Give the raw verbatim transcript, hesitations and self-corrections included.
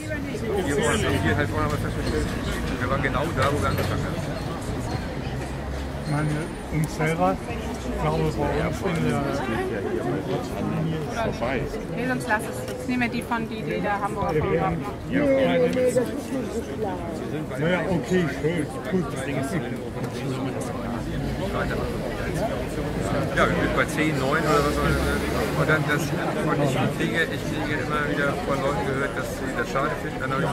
Hier vorne, hier halt vorne haben wir festgestellt. Wir waren genau da, wo wir angefangen haben. Ich meine, um selber, ich glaube, bei uns in der Linie ist vorbei. Nee, sonst lass es. Jetzt nehmen wir die von, die, die der Hamburger von Ja, naja, okay, schön. Gut. Ja, wir sind bei zehn, neun oder was. Und dann das, und ich kriege, ich kriege immer wieder von Leuten gehört, dass sie das schade finden. Dann habe ich